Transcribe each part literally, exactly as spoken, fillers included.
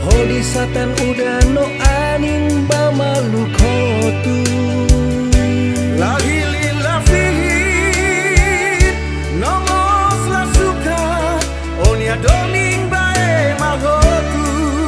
Hodi satan udah no aning ba malu kotu Lagi lila fihit nomos la suka onia doning bae magotu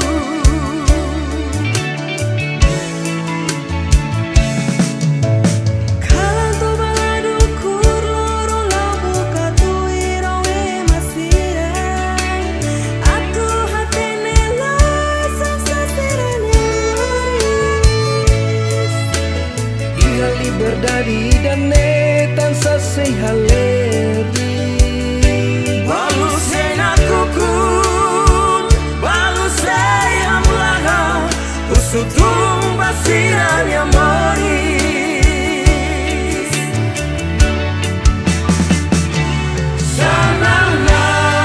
Kanto baladu kurloro labu katui roe masira Atu hatene la saksa serane Iha liberdade dan netan sasei haleri Balu sena kukun balu sei amlaga usutung basiran yang moris Sanana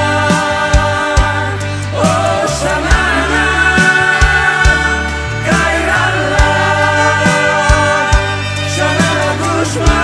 oh sanana kairala sanana Gusman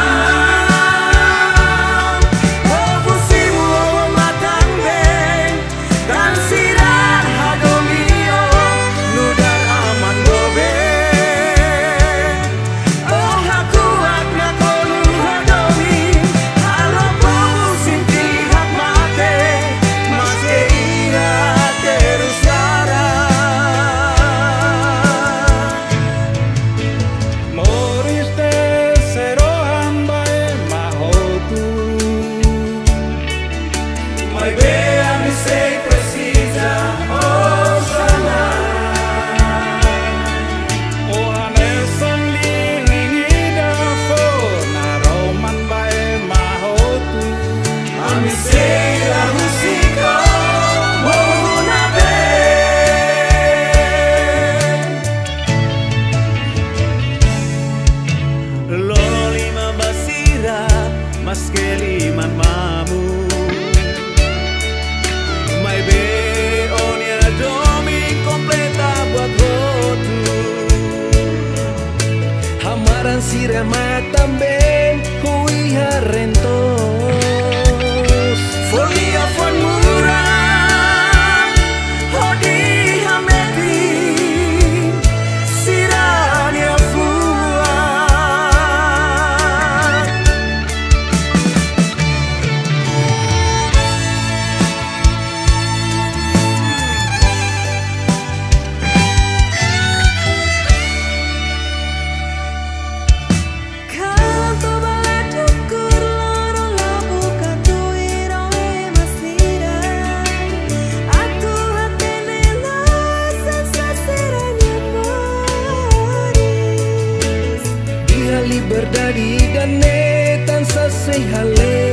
Mas keliman mamu Mai be onia domi completa buat rotu Hamaran sirama tamben hui harentos Folia fon murah Hodi hamedi Sirania fuat Kanto baladu kurloro labu katui roe masira Atu hatene la saksa serane moris Iha liberdade dan netan sasei haleri